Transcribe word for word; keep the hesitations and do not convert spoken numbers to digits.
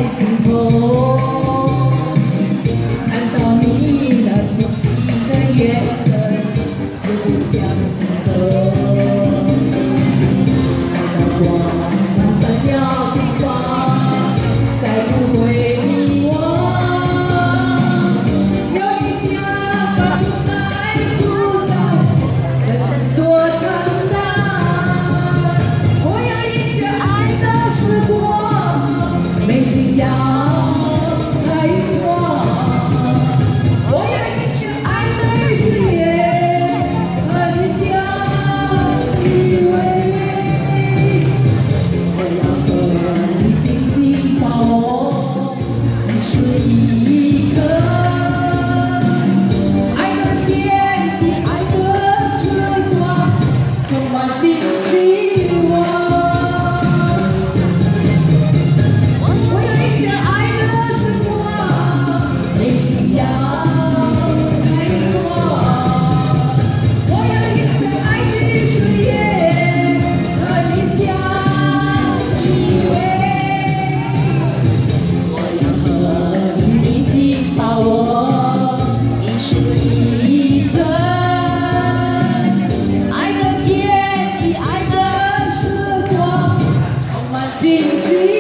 心头，看到你那纯净的眼神，就不想走。看到光芒闪耀的光，再不会迷惘。有理想，把不再阻挡，人生多长大。 没信仰，太光。我要一生爱的事业，和你相依偎。我要和你紧紧把握一时一刻，爱的天地，爱的时光，充满信希望。 信息。